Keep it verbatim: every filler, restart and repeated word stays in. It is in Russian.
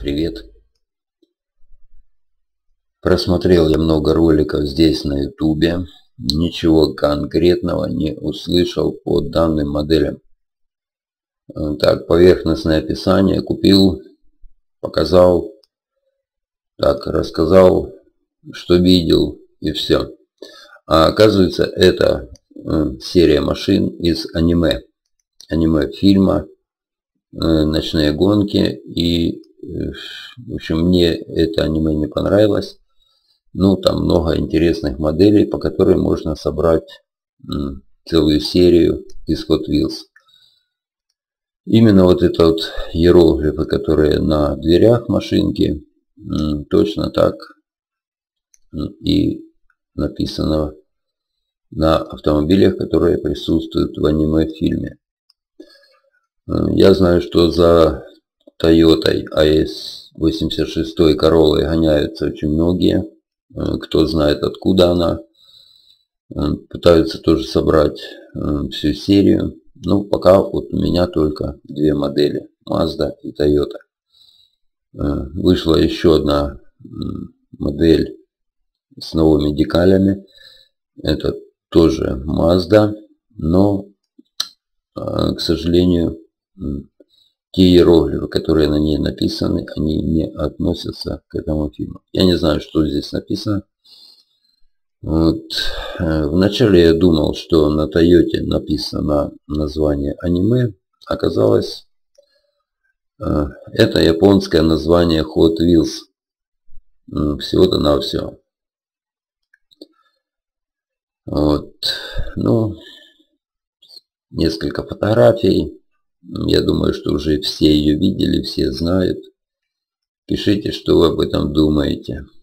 привет! Просмотрел я много роликов здесь на ютубе. Ничего конкретного не услышал по данным моделям. Так, поверхностное описание купил, показал, так, рассказал, что видел и все. А оказывается, это серия машин из аниме. Аниме фильма «Ночные гонки». И, в общем, мне это аниме не понравилось. Ну, там много интересных моделей, по которым можно собрать целую серию из Hot Wheels. Именно вот это вот иероглифы, которые на дверях машинки, точно так и написано на автомобилях, которые присутствуют в аниме-фильме. Я знаю, что за Toyota эй эс восемьдесят шесть Corolla гоняются очень многие. Кто знает, откуда она. Пытаются тоже собрать всю серию. Ну, пока вот у меня только две модели. Mazda и Toyota. Вышла еще одна модель с новыми декалями. Это тоже Mazda. Но, к сожалению, те иероглифы, которые на ней написаны, они не относятся к этому фильму. Я не знаю, что здесь написано. Вот. Вначале я думал, что на Toyota написано название аниме. Оказалось, это японское название Hot Wheels. Всего-то навсего. Вот. Ну, несколько фотографий. Я думаю, что уже все ее видели, все знают. Пишите, что вы об этом думаете.